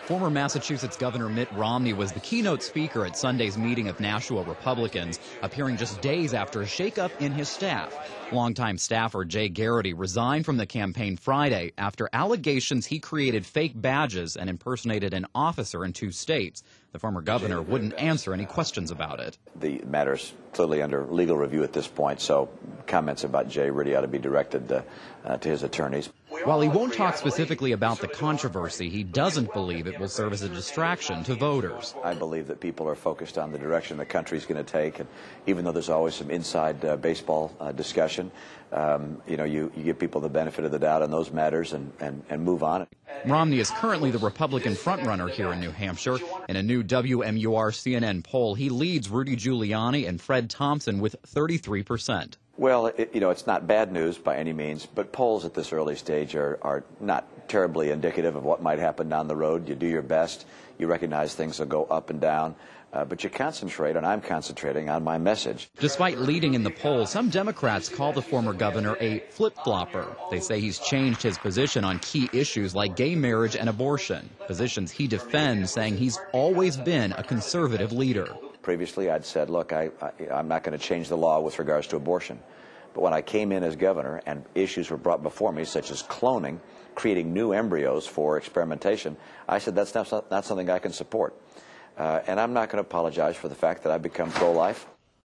Former Massachusetts Governor Mitt Romney was the keynote speaker at Sunday's meeting of Nashua Republicans, appearing just days after a shakeup in his staff. Longtime staffer Jay Garrity resigned from the campaign Friday after allegations he created fake badges and impersonated an officer in 2 states. The former governor wouldn't answer any questions about it. The matter's clearly under legal review at this point, so comments about Jay really ought to be directed to his attorneys. While he won't talk specifically about the controversy, he doesn't believe it will serve as a distraction to voters. I believe that people are focused on the direction the country's going to take, and even though there's always some inside baseball discussion, you give people the benefit of the doubt on those matters and move on. Romney is currently the Republican frontrunner here in New Hampshire. In a new WMUR-CNN poll, he leads Rudy Giuliani and Fred Thompson with 33%. Well, it's not bad news by any means, but polls at this early stage are not terribly indicative of what might happen down the road. You do your best. You recognize things will go up and down, but you concentrate, and I'm concentrating on my message. Despite leading in the polls, some Democrats call the former governor a flip-flopper. They say he's changed his position on key issues like gay marriage and abortion, positions he defends, saying he's always been a conservative leader. Previously, I'd said, look, I'm not going to change the law with regards to abortion. But when I came in as governor and issues were brought before me, such as cloning, creating new embryos for experimentation, I said that's not something I can support. And I'm not going to apologize for the fact that I've become pro-life.